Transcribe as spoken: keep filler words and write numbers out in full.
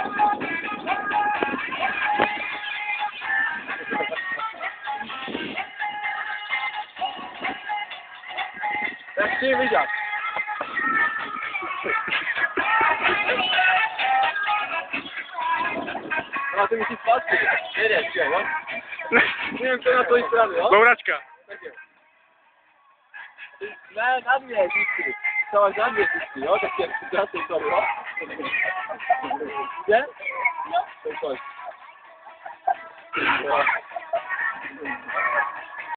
Jak chci vidět. No ty musíš zpátky. Jedeš, jo? Nevím, co je na tvojí stranu, jo? Bouračka. Tak jo. Ne, na mě, vždycky. To máš na mě vždycky, jo? Tak je zase to, jo? Je? Jo. Tak pojď. Jo.